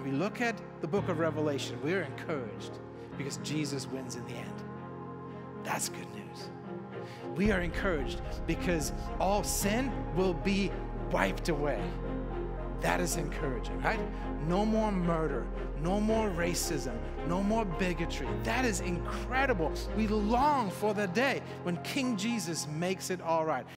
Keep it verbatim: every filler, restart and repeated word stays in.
we look at the book of Revelation, we're encouraged because Jesus wins in the end. That's good news. We are encouraged because all sin will be wiped away. That is encouraging, right? No more murder, no more racism, no more bigotry. That is incredible. We long for the day when King Jesus makes it all right.